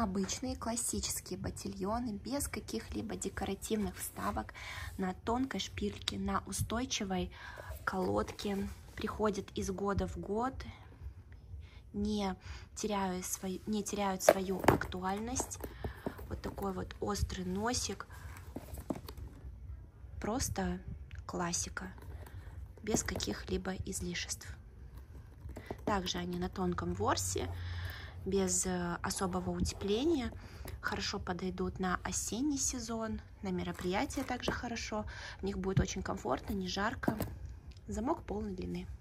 обычные классические ботильоны без каких-либо декоративных вставок, на тонкой шпильке, на устойчивой колодке. Приходят из года в год, не теряют свою актуальность. Вот такой вот острый носик. Просто классика, без каких-либо излишеств. Также они на тонком ворсе, без особого утепления. Хорошо подойдут на осенний сезон, на мероприятия также хорошо. В них будет очень комфортно, не жарко. Замок полной длины.